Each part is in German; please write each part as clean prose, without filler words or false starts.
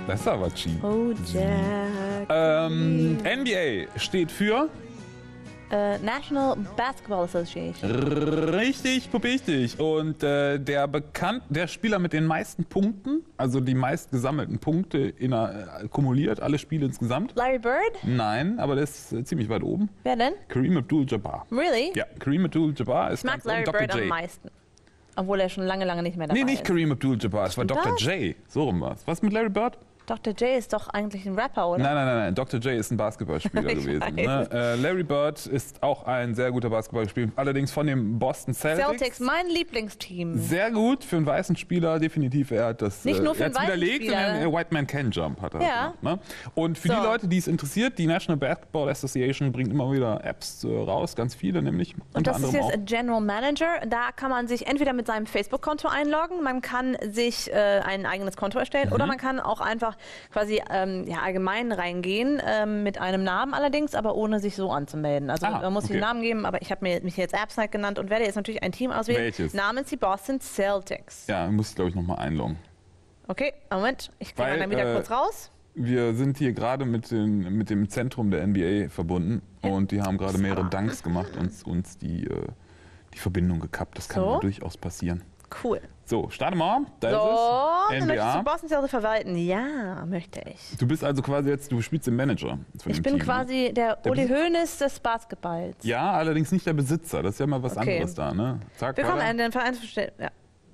Das ist aber cheap. Oh, Jack. NBA steht für... National Basketball Association. Richtig, richtig. Und der Spieler mit den meisten Punkten, also die meist gesammelten Punkte kumuliert, alle Spiele insgesamt. Larry Bird? Nein, aber der ist ziemlich weit oben. Wer denn? Kareem Abdul-Jabbar. Really? Ja, Kareem Abdul-Jabbar ist Ich mag Larry Bird am meisten. Obwohl er schon lange, lange nicht mehr dabei ist. Nee, nicht Kareem Abdul-Jabbar, es war Dr. J. So rum war's. Was mit Larry Bird? Dr. J ist doch eigentlich ein Rapper, oder? Nein. Dr. J ist ein Basketballspieler gewesen. Ne? Larry Bird ist auch ein sehr guter Basketballspieler, allerdings von dem Boston Celtics. Celtics, mein Lieblingsteam. Sehr gut für einen weißen Spieler, definitiv. Er hat das Nicht nur für einen weißen widerlegt, Spieler. den White Man Can Jump hat er Ja. gemacht, ne? Und für die Leute, die es interessiert, die National Basketball Association bringt immer wieder Apps raus, ganz viele nämlich. Und das ist jetzt General Manager. Da kann man sich entweder mit seinem Facebook-Konto einloggen, man kann sich ein eigenes Konto erstellen oder man kann auch einfach quasi allgemein reingehen, mit einem Namen allerdings, aber ohne sich so anzumelden. Also man muss den Namen geben, aber ich habe mich jetzt AppsNight genannt und werde jetzt natürlich ein Team auswählen. Welches? Namens die Boston Celtics. Ja, muss ich glaube ich nochmal einloggen. Okay, Moment, ich gehe dann wieder kurz raus. Wir sind hier gerade mit dem Zentrum der NBA verbunden und die haben gerade mehrere Dunks gemacht und uns die Verbindung gekappt. Das kann ja durchaus passieren. Cool. So, starte mal. Da ist es. Dann möchtest du Boston Celtics verwalten? Ja, möchte ich. Du bist also quasi du spielst den Manager von Ich dem bin Team, quasi der Uli Hoeneß des Basketballs. Ja, allerdings nicht der Besitzer. Das ist ja mal was anderes da, ne? Wir kommen an den Vereinsverstell. Ja.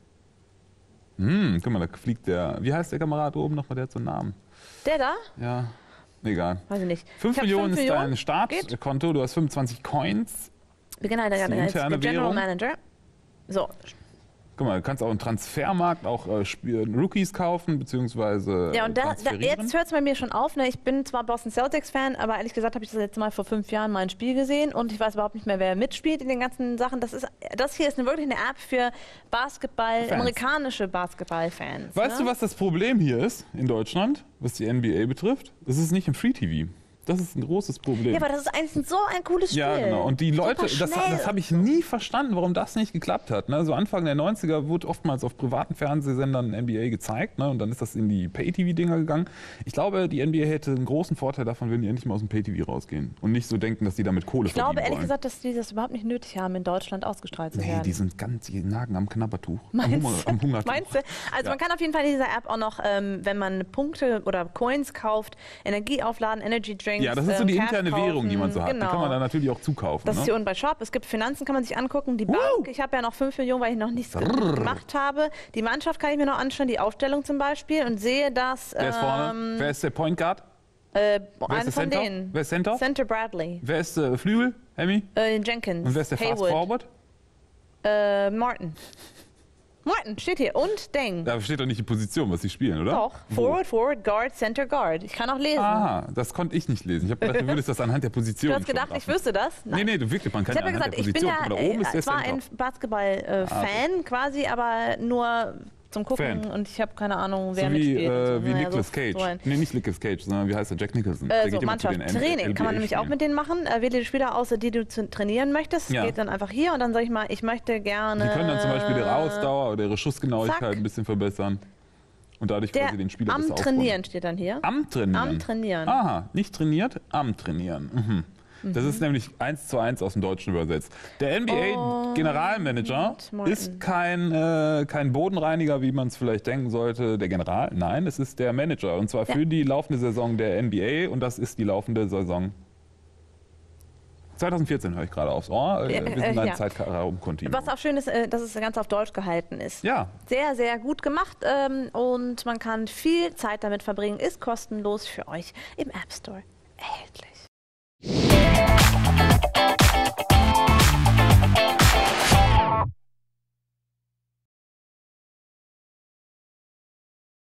Guck mal, da fliegt wie heißt der Kamerad oben nochmal, der hat so einen Namen. Der da? Ja, egal. Weiß ich nicht. 5 Millionen ist dein Startkonto, du hast 25 Coins. Wir gehen halt der General Manager. So. Guck mal, du kannst auch im Transfermarkt auch Rookies kaufen, beziehungsweise ja, und jetzt hört es bei mir schon auf. Ne? Ich bin zwar Boston Celtics-Fan, aber ehrlich gesagt habe ich das letzte Mal vor 5 Jahren mal ein Spiel gesehen und ich weiß überhaupt nicht mehr, wer mitspielt in den ganzen Sachen. Das hier ist wirklich eine App für amerikanische Basketball-Fans. Weißt du, was das Problem hier ist in Deutschland, was die NBA betrifft? Das ist nicht im Free-TV. Das ist ein großes Problem. Ja, aber das ist eigentlich so ein cooles Spiel. Ja, genau. Und die Leute, das habe ich nie verstanden, warum das nicht geklappt hat. Ne? So Anfang der 90er wurde oftmals auf privaten Fernsehsendern NBA gezeigt, ne? Und dann ist das in die Pay-TV-Dinger gegangen. Ich glaube, die NBA hätte einen großen Vorteil davon, wenn die endlich mal aus dem Pay-TV rausgehen und nicht so denken, dass die damit Kohle verdienen wollen. Ich glaube ehrlich gesagt, dass die das überhaupt nicht nötig haben, in Deutschland ausgestrahlt zu werden. Nee, die nagen am Knabbertuch. Am Hungertuch. Meinst du? Also man kann auf jeden Fall in dieser App auch noch, wenn man Punkte oder Coins kauft, Energie aufladen, Energy Drinks. Ja, das ist so die interne Währung, die man so hat. Genau. Die kann man dann natürlich auch zukaufen. Das ist hier unten bei Shop. Es gibt Finanzen, kann man sich angucken. Die Bank, ich habe ja noch 5 Millionen, weil ich noch nichts gemacht habe. Die Mannschaft kann ich mir noch anschauen, die Aufstellung zum Beispiel und sehe, dass... Wer ist vorne? Wer ist der Point Guard? Einer von denen. Wer ist Center? Center Bradley. Wer ist Flügel? Hemi? Jenkins. Und wer ist der Fast Forward? Martin. Martin steht hier und Deng. Da steht doch nicht die Position, was sie spielen, oder? Doch. Forward, Forward, Guard, Center, Guard. Ich kann auch lesen. Ah, das konnte ich nicht lesen. Ich habe gedacht, du würdest das anhand der Position. Du hast gedacht, ich wüsste das? Nein. Nee, du wirklich, man kann ja anhand der Position. Ich bin ja zwar ein Basketball-Fan quasi, aber nur zum Gucken und ich habe keine Ahnung, wer mitspielt. Wie Nicolas Cage. Nee, nicht Nicolas Cage, sondern wie heißt der? Jack Nicholson. So, Mannschaft. Training kann man nämlich auch mit denen machen. Wähle die Spieler aus, die du trainieren möchtest. Ja. Geht dann einfach hier und dann sage ich mal, ich möchte gerne... Die können dann zum Beispiel ihre Ausdauer oder ihre Schussgenauigkeit ein bisschen verbessern. Und dadurch quasi den Spieler besser aufbauen. Am Trainieren steht dann hier. Am Trainieren? Am Trainieren. Aha, nicht trainiert, am Trainieren. Das ist nämlich 1:1 aus dem Deutschen übersetzt. Der NBA-Generalmanager ist kein Bodenreiniger, wie man es vielleicht denken sollte. Der General? Nein, es ist der Manager. Und zwar für die laufende Saison der NBA. Und das ist die laufende Saison 2014, höre ich gerade aufs Ohr. Wir sind in einem Zeitraumkontinuum. Was auch schön ist, dass es ganz auf Deutsch gehalten ist. Ja. Sehr, sehr gut gemacht. Und man kann viel Zeit damit verbringen. Ist kostenlos für euch im App Store erhältlich.